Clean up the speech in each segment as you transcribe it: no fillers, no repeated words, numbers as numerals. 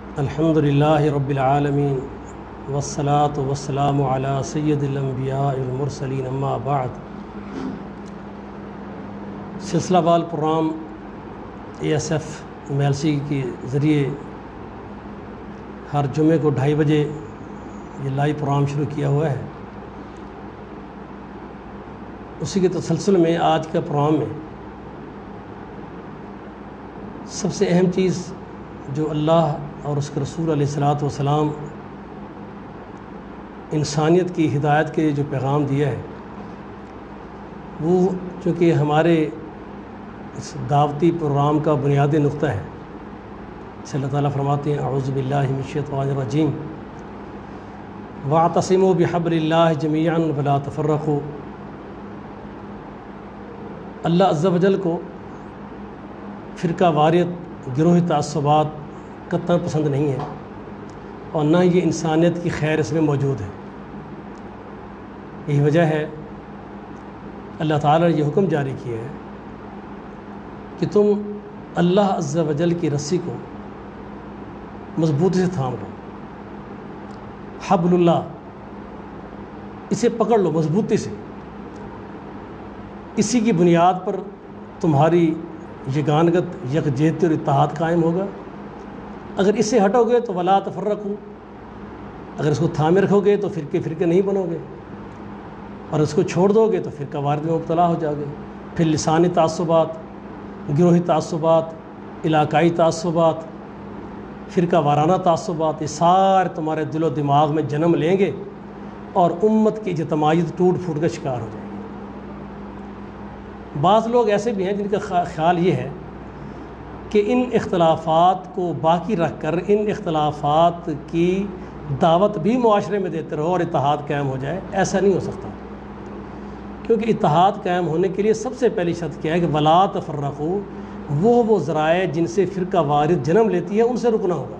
الحمدللہ رب العالمین والصلاة والسلام علی سید الانبیاء المرسلین اما بعد۔ سلسلہ وال پروگرام ASF MLC کے ذریعے ہر جمعے کو 2:30 بجے یہ لائیو پروگرام شروع کیا ہوا ہے۔ اسی کے تسلسل میں آج کا پروگرام میں سب سے اہم چیز جو اللہ اور اس کے رسول علیہ الصلاۃ والسلام انسانیت کی ہدایت کے جو پیغام دیا ہے، وہ چونکہ ہمارے اس دعوتی پروگرام کا بنیادی نقطہ ہے۔ جیسے اللہ تعالیٰ فرماتے ہیں اعوذ باللہ من الشیطان الرجیم واعتصموا بحبل اللہ جمیعا ولا تفرقوا۔ اللہ عز و جل کو فرقہ واریت، گروہی تعصبات قطعاً پسند نہیں ہے، اور نہ یہ انسانیت کی خیر اس میں موجود ہے۔ یہی وجہ ہے اللہ تعالیٰ نے یہ حکم جاری کیا ہے کہ تم اللہ عز و جل کی رسی کو مضبوطی سے تھام لو۔ حبل اللہ، اسے پکڑ لو مضبوطی سے۔ اسی کی بنیاد پر تمہاری یگانگت، یکجہتی اور اتحاد قائم ہوگا۔ اگر اس سے ہٹو گے تو ولا تفرقوا، اگر اس کو تھامے رکھو گے تو فرقے نہیں بنو گے، اور اس کو چھوڑ دو گے تو فرقہ واریت میں مبتلا ہو جاؤ گے۔ پھر لسانی تعصبات، گروہی تعصبات، علاقائی تعصبات، فرقہ وارانہ تعصبات، یہ سارے تمہارے دل و دماغ میں جنم لیں گے اور امت کی اجتماعیت ٹوٹ پھوٹ کا شکار ہو جائے گی۔ بعض لوگ ایسے بھی ہیں جن کا خیال یہ ہے کہ ان اختلافات کو باقی رکھ کر ان اختلافات کی دعوت بھی معاشرے میں دیتے رہو اور اتحاد قائم ہو جائے۔ ایسا نہیں ہو سکتا، کیونکہ اتحاد قائم ہونے کے لیے سب سے پہلی شرط کیا ہے کہ ولا تفرقوا، وہ ذرائع جن سے فرقہ واریت جنم لیتی ہے ان سے رکنا ہوگا۔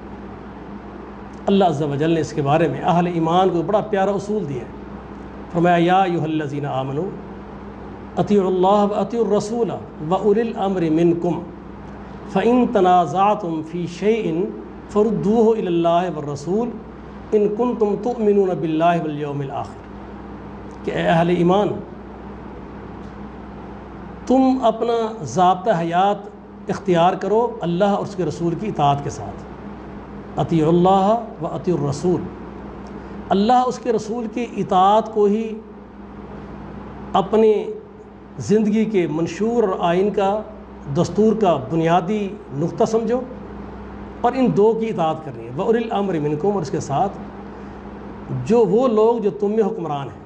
اللہ عز و جل نے اس کے بارے میں اہل ایمان کو بڑا پیارا اصول دیا ہے۔ فرمایا یا ایھا الذین آمنوا اطیعوا اللہ واطیعوا الرسول واولی الامر منکم فإن تنازعتم فی شیء فردوہ الی اللہ والرسول ان کنتم تؤمنون باللہ والیوم الآخر، کہ اے اہل ایمان، تم اپنا ضابطہ حیات اختیار کرو اللہ اور اس کے رسول کی اطاعت کے ساتھ۔ اطیعوا اللہ و اطیعوا الرسول، اللہ اس کے رسول کی اطاعت کو ہی اپنی زندگی کے منشور اور آئین کا، دستور کا بنیادی نقطہ سمجھو، اور ان دو کی اطاعت کرنی ہے، وَأُولِي الْأَمْرِ مِنْكُمْ، اور اس کے ساتھ جو وہ لوگ جو تم میں حکمران ہیں۔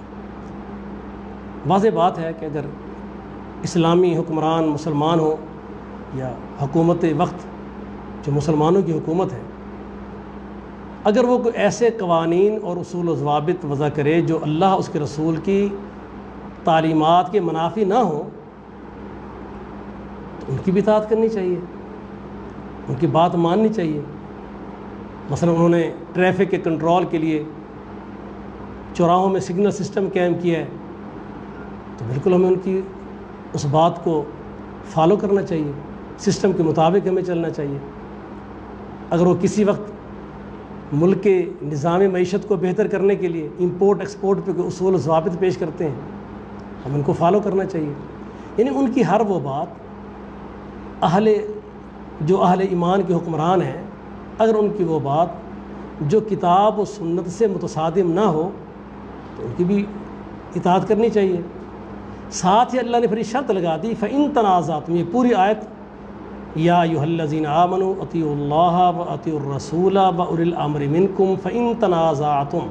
واضح بات ہے کہ اگر اسلامی حکمران مسلمان ہوں یا حکومت وقت جو مسلمانوں کی حکومت ہے، اگر وہ کوئی ایسے قوانین اور اصول و ضوابط وضع کرے جو اللہ اس کے رسول کی تعلیمات کے منافی نہ ہوں، تو ان کی بھی اطاعت کرنی چاہیے، ان کی بات ماننی چاہیے۔ مثلا انہوں نے ٹریفک کے کنٹرول کے لیے چوراہوں میں سگنل سسٹم قائم کیا ہے، تو بالکل ہمیں ان کی اس بات کو فالو کرنا چاہیے، سسٹم کے مطابق ہمیں چلنا چاہیے۔ اگر وہ کسی وقت ملک کے نظام معیشت کو بہتر کرنے کے لیے امپورٹ ایکسپورٹ پہ کوئی اصول و ضوابط پیش کرتے ہیں، ہم ان کو فالو کرنا چاہیے۔ یعنی ان کی ہر وہ بات جو اہل ایمان کے حکمران ہیں، اگر ان کی وہ بات جو کتاب و سنت سے متصادم نہ ہو تو ان کی بھی اطاعت کرنی چاہیے۔ ساتھ ہی اللہ نے پھر شرط لگا دی فَإِن تَنَازَعْتُمْ، یہ پوری آیت یا ایھا الذین آمنوا اطیعوا اللہ واطیعوا الرسول واولی الامر منکم فإن تنازعتم۔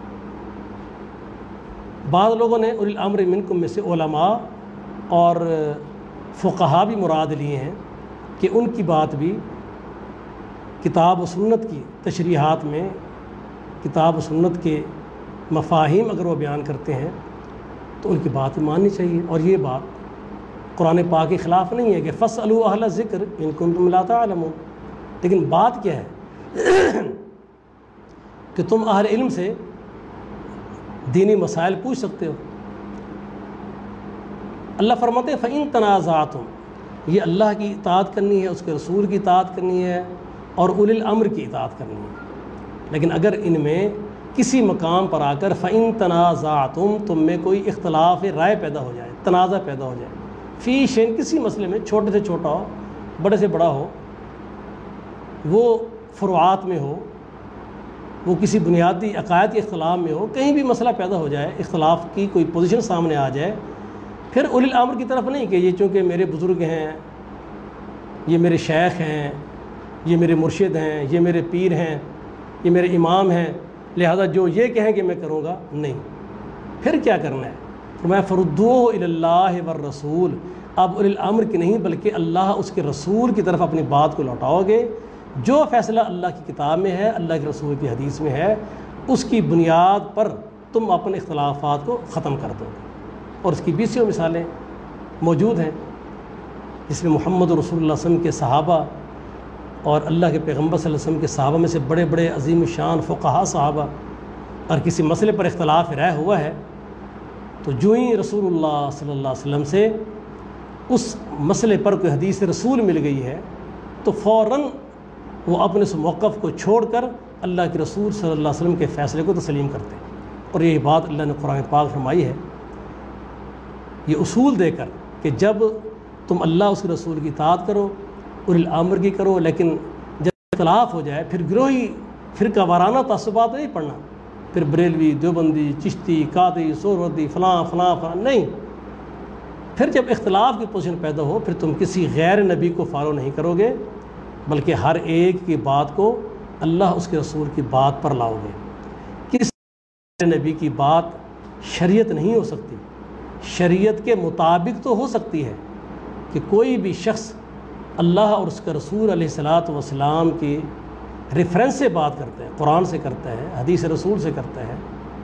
بعض لوگوں نے اولی الامر منکم میں سے علماء اور فقہا بھی مراد لیے ہیں کہ ان کی بات بھی کتاب و سنت کی تشریحات میں، کتاب و سنت کے مفاہیم اگر وہ بیان کرتے ہیں تو ان کی بات ماننی چاہیے۔ اور یہ بات قرآن پاک کے خلاف نہیں ہے کہ فاسألوا اہل الذکر ان کنتم لا تعلمون، لیکن بات کیا ہے کہ تم اہل علم سے دینی مسائل پوچھ سکتے ہو۔ اللہ فرماتے ہیں فَإِن تَنَازَعْتُمْ، یہ اللہ کی اطاعت کرنی ہے، اس کے رسول کی اطاعت کرنی ہے، اور اولی الامر کی اطاعت کرنی ہے۔ لیکن اگر ان میں کسی مقام پر آ کر فَإِن تَنَازَعْتُمْ تم میں کوئی اختلاف رائے پیدا ہو جائے، تنازع پیدا ہو جائے، فی شیء کسی مسئلے میں، چھوٹے سے چھوٹا ہو، بڑے سے بڑا ہو، وہ فروعات میں ہو، وہ کسی بنیادی عقائد کے اختلاف میں ہو، کہیں بھی مسئلہ پیدا ہو جائے، اختلاف کی کوئی پوزیشن سامنے آ جائے، پھر اولی الامر کی طرف نہیں کہ یہ چونکہ میرے بزرگ ہیں، یہ میرے شیخ ہیں، یہ میرے مرشد ہیں، یہ میرے پیر ہیں، یہ میرے امام ہیں، لہذا جو یہ کہیں کہ میں کروں گا، نہیں۔ پھر کیا کرنا ہے؟ فرمایا فردوہ الی اللہ والرسول، اب اولی الامر کی نہیں بلکہ اللہ اس کے رسول کی طرف اپنی بات کو لوٹاؤ گے۔ جو فیصلہ اللہ کی کتاب میں ہے، اللہ کے رسول کی حدیث میں ہے، اس کی بنیاد پر تم اپنے اختلافات کو ختم کر دو گے۔ اور اس کی بیسیوں مثالیں موجود ہیں، جس میں محمد رسول اللہ صلی اللہ علیہ وسلم کے صحابہ اور اللہ کے پیغمبر صلی اللہ علیہ وسلم کے صحابہ میں سے بڑے بڑے عظیم الشان فقہاء صحابہ اور کسی مسئلے پر اختلاف رائے ہوا ہے تو جو ہی رسول اللہ صلی اللہ علیہ وسلم سے اس مسئلے پر کوئی حدیث رسول مل گئی ہے تو فوراً وہ اپنے اس موقف کو چھوڑ کر اللہ کے رسول صلی اللہ علیہ وسلم کے فیصلے کو تسلیم کرتے ہیں۔ اور یہی بات اللہ نے قرآن پاک فرمائی ہے، یہ اصول دے کر کہ جب تم اللہ اس کے رسول کی اطاعت کرو، اولی الامر کی کرو، لیکن جب اختلاف ہو جائے پھر گروہی فرقہ وارانہ تعصبات نہیں پڑھنا، پھر بریلوی، دیوبندی، چشتی، قادری، سہروردی، فلاں فلاں فلاں نہیں۔ پھر جب اختلاف کی پوزیشن پیدا ہو پھر تم کسی غیر نبی کو فالو نہیں کرو گے بلکہ ہر ایک کی بات کو اللہ اس کے رسول کی بات پر لاؤ گے۔ کسی نبی کی بات شریعت نہیں ہو سکتی، شریعت کے مطابق تو ہو سکتی ہے کہ کوئی بھی شخص اللہ اور اس کا رسول علیہ الصلاۃ والسلام کی ریفرنس سے بات کرتا ہے، قرآن سے کرتا ہے، حدیث رسول سے کرتا ہے۔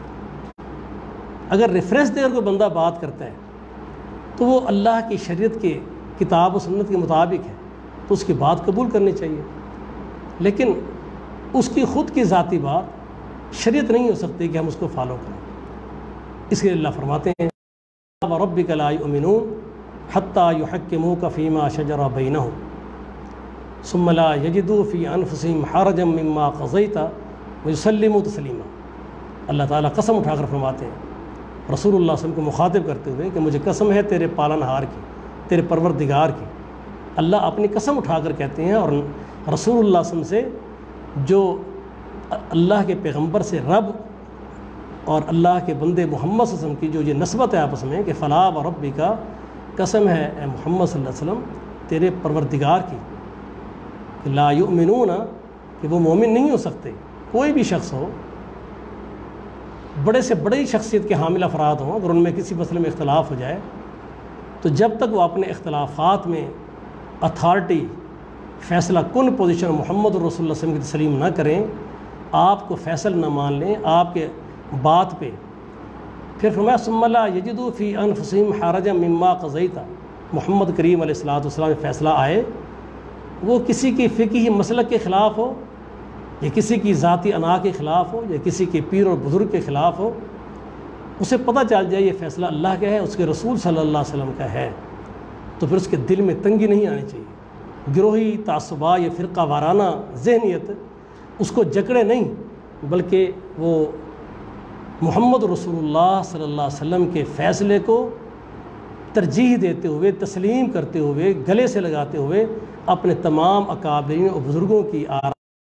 اگر ریفرنس دے کر کوئی بندہ بات کرتا ہے تو وہ اللہ کی شریعت کے کتاب و سنت کے مطابق ہے تو اس کی بات قبول کرنی چاہیے، لیکن اس کی خود کی ذاتی بات شریعت نہیں ہو سکتی کہ ہم اس کو فالو کریں۔ اس کے لیے اللہ فرماتے ہیں وَرَبِّكَ لَا يُؤْمِنُونَ حَتَّى يُحَكِّمُوكَ فِي مَا شَجَرَ بَيْنَهُمْ ثُمَّ لَا يَجِدُوا فِي أَنفُسِهِمْ حَرَجًا مِّمَّا قَضَيْتَ وَيُسَلِّمُوا تَسْلِيمًا۔ اللہ تعالیٰ قسم اٹھا کر فرماتے ہیں رسول اللہ صلی اللہ علیہ وسلم کو مخاطب کرتے ہوئے کہ مجھے قسم ہے تیرے پالن ہار کی، تیرے پروردگار کی۔ اللہ اپنی قسم اٹھا کر کہتے ہیں، اور رسول اللہ صلی اللہ علیہ وسلم سے جو اللہ کے پیغمبر سے رب اور اللہ کے بندے محمد صلی اللہ علیہ وسلم کی جو یہ نسبت ہے آپس میں کہ فلا وربک، قسم ہے اے محمد صلی اللہ علیہ وسلم تیرے پروردگار کی، کہ لا یؤمنون، کہ وہ مومن نہیں ہو سکتے۔ کوئی بھی شخص ہو، بڑے سے بڑی شخصیت کے حامل افراد ہوں، اگر ان میں کسی مسئلے میں اختلاف ہو جائے تو جب تک وہ اپنے اختلافات میں اتھارٹی، فیصلہ کن پوزیشن محمد رسول اللہ صلی اللہ علیہ وسلم کی تسلیم نہ کریں، آپ کو فیصل نہ مان لیں آپ کے بات پہ، پھر فرمایا ثم لا یجدوا فی انفسہم حرجا مما قضیت، محمد کریم علیہ الصلوۃ والسلام میں فیصلہ آئے، وہ کسی کی فقہی مسلک کے خلاف ہو یا کسی کی ذاتی انا کے خلاف ہو یا کسی کے پیر اور بزرگ کے خلاف ہو، اسے پتہ چل جائے یہ فیصلہ اللہ کا ہے، اس کے رسول صلی اللہ علیہ وسلم کا ہے، تو پھر اس کے دل میں تنگی نہیں آنی چاہیے، گروہی تعصبات یا فرقہ وارانہ ذہنیت اس کو جکڑے نہیں، بلکہ وہ محمد رسول اللہ صلی اللہ علیہ وسلم کے فیصلے کو ترجیح دیتے ہوئے، تسلیم کرتے ہوئے، گلے سے لگاتے ہوئے اپنے تمام اکابرین اور بزرگوں کی آراء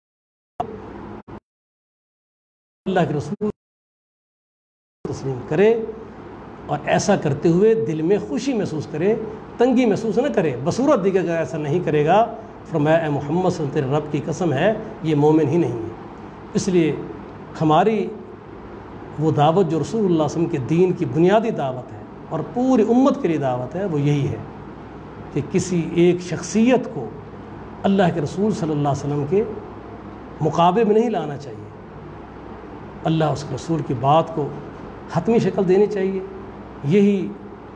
اللہ کے رسول تسلیم کرے، اور ایسا کرتے ہوئے دل میں خوشی محسوس کرے، تنگی محسوس نہ کرے۔ بصورت دیگر اگر ایسا نہیں کرے گا، فرمایا اے محمد صلی اللہ علیہ وسلم تیرے رب کی قسم ہے یہ مومن ہی نہیں ہے۔ اس لیے ہماری وہ دعوت جو رسول اللہ صلی اللہ علیہ وسلم کے دین کی بنیادی دعوت ہے اور پوری امت کے لیے دعوت ہے، وہ یہی ہے کہ کسی ایک شخصیت کو اللہ کے رسول صلی اللہ علیہ وسلم کے مقابلے میں نہیں لانا چاہیے، اللہ اس کے رسول کی بات کو حتمی شکل دینی چاہیے۔ یہی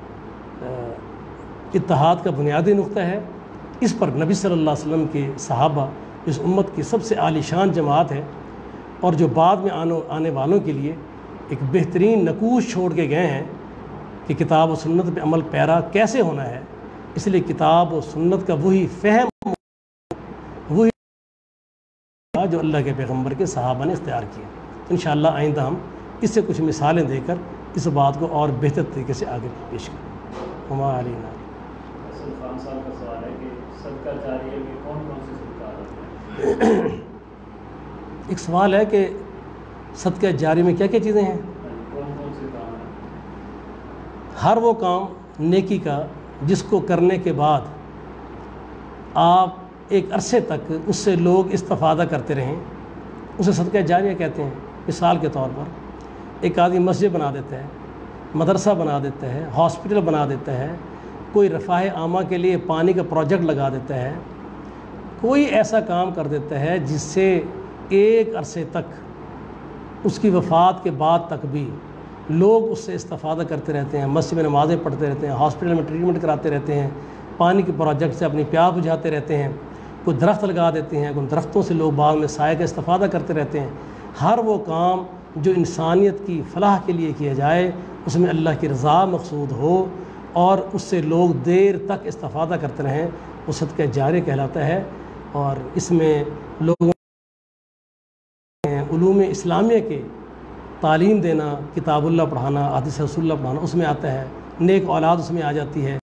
اتحاد کا بنیادی نقطہ ہے، اس پر نبی صلی اللہ علیہ وسلم کے صحابہ اس امت کی سب سے عالی شان جماعت ہے، اور جو بعد میں آنے والوں کے لیے ایک بہترین نقوش چھوڑ کے گئے ہیں کہ کتاب و سنت پہ عمل پیرا کیسے ہونا ہے۔ اس لیے کتاب و سنت کا وہی فہم، وہی جو اللہ کے پیغمبر کے صحابہ نے اختیار کیا۔ انشاءاللہ آئندہ ہم اس سے کچھ مثالیں دے کر اس بات کو اور بہتر طریقے سے آگے پیش کریں۔ ہمارا علینا خان صاحب کا سوال ہے کہ صدقہ جاریہ میں کون کون سے صدقات ہیں؟ ایک سوال ہے کہ صدقہ جاری میں کیا کیا چیزیں ہیں؟ کون کون سے کام ہیں؟ ہر وہ کام نیکی کا جس کو کرنے کے بعد آپ ایک عرصے تک اس سے لوگ استفادہ کرتے رہیں، اسے صدقہ جاریہ کہتے ہیں۔ مثال کے طور پر ایک آدمی مسجد بنا دیتا ہے، مدرسہ بنا دیتا ہے، ہاسپٹل بنا دیتا ہے، کوئی رفاہ عامہ کے لیے پانی کا پروجیکٹ لگا دیتا ہے، کوئی ایسا کام کر دیتا ہے جس سے ایک عرصے تک اس کی وفات کے بعد تک بھی لوگ اس سے استفادہ کرتے رہتے ہیں، مسجد میں نمازیں پڑھتے رہتے ہیں، ہاسپٹل میں ٹریٹمنٹ کراتے رہتے ہیں، پانی کے پروجیکٹ سے اپنی پیاس بجھاتے رہتے ہیں، کوئی درخت لگا دیتے ہیں، کوئی درختوں سے لوگ بعد میں سائے کا استفادہ کرتے رہتے ہیں۔ ہر وہ کام جو انسانیت کی فلاح کے لیے کیا جائے، اس میں اللہ کی رضا مقصود ہو اور اس سے لوگ دیر تک استفادہ کرتے رہیں، وہ صدقہ جاریہ کہلاتا ہے۔ اور اس میں لوگوں علوم اسلامیہ کے تعلیم دینا، کتاب اللہ پڑھانا، حدیث رسول اللہ پڑھانا اس میں آتا ہے، نیک اولاد اس میں آ جاتی ہے۔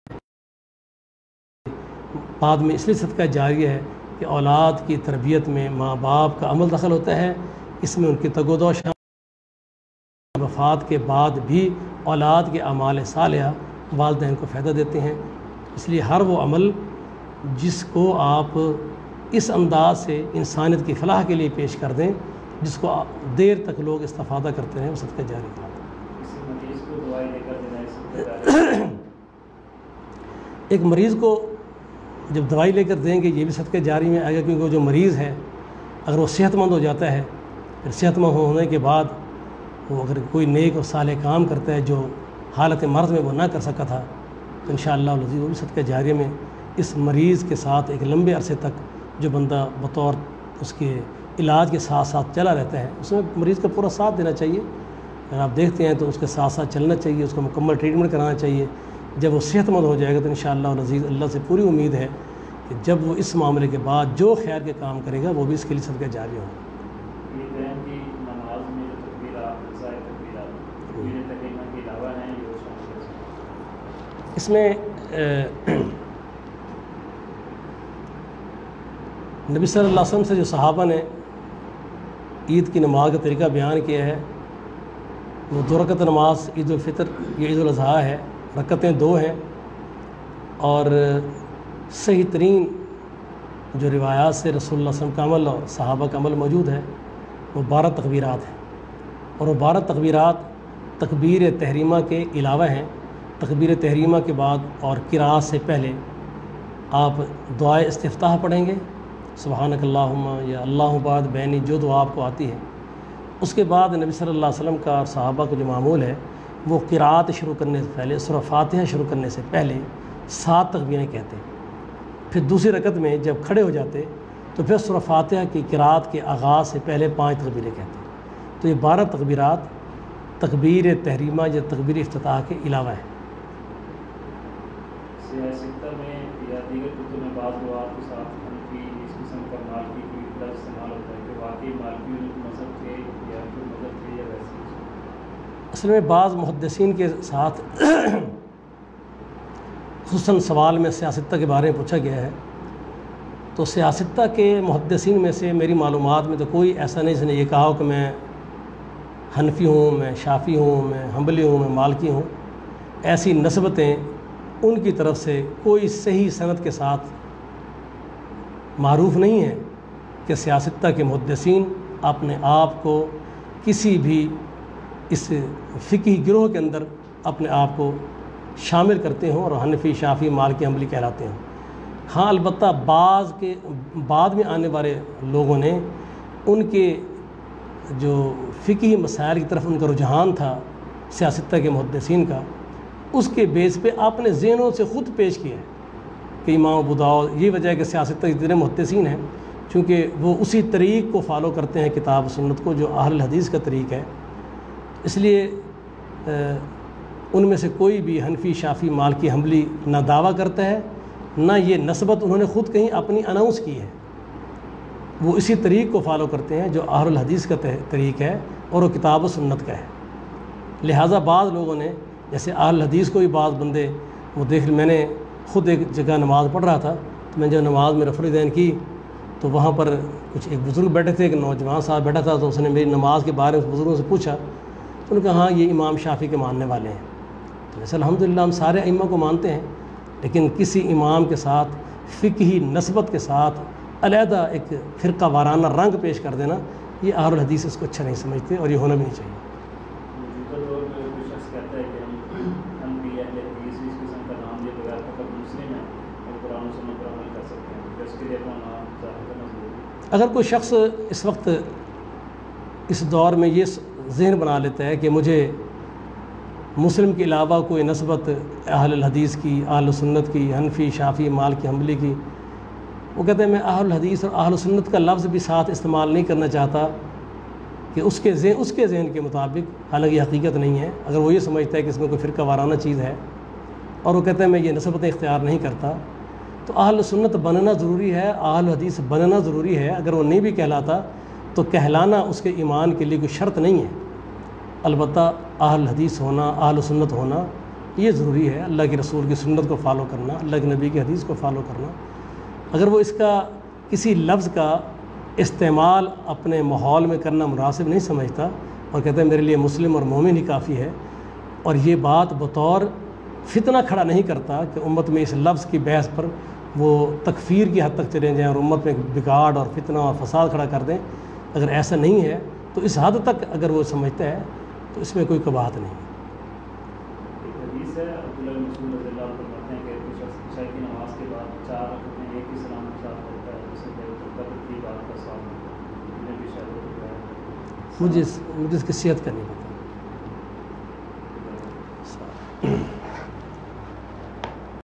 بعد میں اس لیے صدقہ جاریہ ہے کہ اولاد کی تربیت میں ماں باپ کا عمل دخل ہوتا ہے، اس میں ان کی تگود و شان، وفات کے بعد بھی اولاد کے اعمال صالحہ والدین کو فائدہ دیتے ہیں۔ اس لیے ہر وہ عمل جس کو آپ اس انداز سے انسانیت کی فلاح کے لیے پیش کر دیں، جس کو دیر تک لوگ استفادہ کرتے ہیں، وہ صدقہ جاریہ کہلاتا ہے۔ کسی مریض کو دوائی لے کر دینا ہے صدقہ جاریہ؟ ایک مریض کو جب دوائی لے کر دیں گے یہ بھی صدقہ جاری میں آئے گا، کیونکہ وہ جو مریض ہے اگر وہ صحت مند ہو جاتا ہے، پھر صحت مند ہونے کے بعد وہ اگر کوئی نیک اور صالح کام کرتا ہے جو حالت مرض میں وہ نہ کر سکا تھا، تو انشاءاللہ العزیز وہ بھی صدقہ جاریہ میں اس مریض کے ساتھ ایک لمبے عرصے تک جو بندہ بطور اس کے علاج کے ساتھ ساتھ چلا رہتا ہے، اس میں مریض کا پورا ساتھ دینا چاہیے۔ اگر آپ دیکھتے ہیں تو اس کے ساتھ ساتھ چلنا چاہیے، اس کو مکمل ٹریٹمنٹ کرانا چاہیے۔ جب وہ صحت مند ہو جائے گا تو انشاءاللہ العزیز اللہ سے پوری امید ہے کہ جب وہ اس معاملے کے بعد جو خیر کے کام کرے گا وہ بھی اس کے لیے صدقہ جاریہ ہوگا۔ یہ دین کی نماز میں جو تکبیرات، ظاہر تکبیرات، تکبیر تحریمہ کے علاوہ ہیں، یہ اس میں اس میں نبی صلی اللہ علیہ وسلم سے جو صحابہ نے عید کی نماز کا طریقہ بیان کیا ہے، وہ 2 رکعت نماز عید الفطر یا عید الاضحیٰ ہے، رکعتیں 2 ہیں، اور صحیح ترین جو روایات سے رسول اللہ صلی اللہ علیہ وسلم کا عمل اور صحابہ کا عمل موجود ہے وہ 12 تکبیرات ہیں، اور وہ 12 تکبیرات تکبیر تحریمہ کے علاوہ ہیں۔ تکبیر تحریمہ کے بعد اور قرأت سے پہلے آپ دعائے استفتاح پڑھیں گے، سبحانک اللہم یا اللہ بعد بینی، جو دعا آپ کو آتی ہے۔ اس کے بعد نبی صلی اللہ علیہ وسلم کا اور صحابہ کا جو معمول ہے وہ قرأت شروع کرنے سے پہلے، سورہ فاتحہ شروع کرنے سے پہلے 7 تکبیریں کہتے ہیں۔ پھر دوسری رکعت میں جب کھڑے ہو جاتے تو پھر سورہ فاتحہ کی قرأت کے آغاز سے پہلے 5 تکبیریں کہتے ہیں۔ تو یہ 12 تکبیرات تکبیر تحریمہ یا تکبیر افتتاح کے علاوہ ہے۔ سیاستہ میں یا دیگر کتب میں بعض دعات کے ساتھ حنفی اس قسم کا مالکی کی لفظ استعمال ہوتا ہے کہ واقعی مالکی مذہب کے یا کوئی مذہب کے یا ویسے؟ اصل میں بعض محدثین کے ساتھ خصوصاً سوال میں سیاستہ کے بارے میں پوچھا گیا ہے، تو سیاستہ کے محدثین میں سے میری معلومات میں تو کوئی ایسا نہیں جس نے یہ کہا ہو کہ میں حنفی ہوں، میں شافی ہوں، میں حنبلی ہوں، میں مالکی ہوں۔ ایسی نسبتیں ان کی طرف سے کوئی صحیح سند کے ساتھ معروف نہیں ہے کہ سیاستہ کے محدثین اپنے آپ کو کسی بھی اس فقہی گروہ کے اندر اپنے آپ کو شامل کرتے ہوں اور حنفی، شافی، مالکی، حنبلی کہلاتے ہیں۔ ہاں البتہ بعد میں آنے والے لوگوں نے ان کے جو فقہی مسائل کی طرف ان کا رجحان تھا سیاستہ کے محدثین کا، اس کے بیس پہ اپنے ذہنوں سے خود پیش کیا ہے کہ امام ابو داؤد، یہ وجہ ہے کہ سیاستہ جتنے محدثین ہیں چونکہ وہ اسی طریق کو فالو کرتے ہیں کتاب و سنت کو جو اہل حدیث کا طریق ہے، اس لیے ان میں سے کوئی بھی حنفی، شافی، مالکی، حنبلی نہ دعویٰ کرتا ہے نہ یہ نسبت انہوں نے خود کہیں اپنی اناؤنس کی ہے۔ وہ اسی طریق کو فالو کرتے ہیں جو اہل الحدیث کا طریق ہے اور وہ کتاب و سنت کا ہے۔ لہٰذا بعض لوگوں نے جیسے اہل الحدیث کو بھی بعض بندے وہ دیکھ، میں نے خود ایک جگہ نماز پڑھ رہا تھا، تو میں جب نماز میں رفع الدین کی تو وہاں پر کچھ ایک بزرگ بیٹھے تھے، ایک نوجوان صاحب بیٹھا تھا، تو اس نے میری نماز کے بارے میں بزرگوں سے پوچھا، تو انہوں نے کہا ہاں یہ امام شافعی کے ماننے والے ہیں۔ تو ویسے الحمدللہ ہم سارے ائمہ کو مانتے ہیں، لیکن کسی امام کے ساتھ فقہی نسبت کے ساتھ علیحدہ ایک فرقہ وارانہ رنگ پیش کر دینا، یہ اہل الحدیث اس کو اچھا نہیں سمجھتے اور یہ ہونا بھی نہیں چاہیے۔ موجودہ دور میں کوئی شخص کہتا ہے کہ ہم بھی اہل حدیث اس قسم کا نام لیے بغیر فقط مسلم ہیں اور قرآن و سنت پر عمل کر سکتے ہیں، تو اس کے لیے اپنا نام ظاہر کرنا ضروری ہے۔ اگر کوئی شخص اس وقت اس دور میں یہ ذہن بنا لیتا ہے کہ مجھے مسلم کے علاوہ کوئی نسبت اہل الحدیث کی، اہل سنت کی، حنفی، شافعی، مالکی، حنبلی کی، وہ کہتے ہیں میں اہل الحدیث اور اہل سنت کا لفظ بھی ساتھ استعمال نہیں کرنا چاہتا کہ اس کے ذہن کے مطابق، حالانکہ یہ حقیقت نہیں ہے۔ اگر وہ یہ سمجھتا ہے کہ اس میں کوئی فرقہ وارانہ چیز ہے اور وہ کہتا ہے میں یہ نسبتیں اختیار نہیں کرتا، تو اہل سنت بننا ضروری ہے، اہل حدیث بننا ضروری ہے۔ اگر وہ نہیں بھی کہلاتا تو کہلانا اس کے ایمان کے لیے کوئی شرط نہیں ہے، البتہ اہل حدیث ہونا، اہل سنت ہونا یہ ضروری ہے۔ اللہ کے رسول کی سنت کو فالو کرنا، اللہ کے نبی کی حدیث کو فالو کرنا۔ اگر وہ اس کا کسی لفظ کا استعمال اپنے ماحول میں کرنا مناسب نہیں سمجھتا اور کہتا ہے میرے لیے مسلم اور مومن ہی کافی ہے، اور یہ بات بطور فتنہ کھڑا نہیں کرتا کہ امت میں اس لفظ کی بحث پر وہ تکفیر کی حد تک چلے جائیں اور امت میں بگاڑ اور فتنہ اور فساد کھڑا کر دیں، اگر ایسا نہیں ہے تو اس حد تک اگر وہ سمجھتا ہے تو اس میں کوئی قباحت نہیں ہے۔ ایک حدیث ہے عبداللہ بن مسعود رضی اللہ عنہ فرماتے ہیں کہ کوئی شخص عشاء کی نماز کے بعد 4 رکعت میں ایک ہی سلام کے ساتھ پڑھتا ہے، اس سے قدر کی بات کا سوال ہے، بھی شاید مجھے اس کی صحت کا نہیں پتہ۔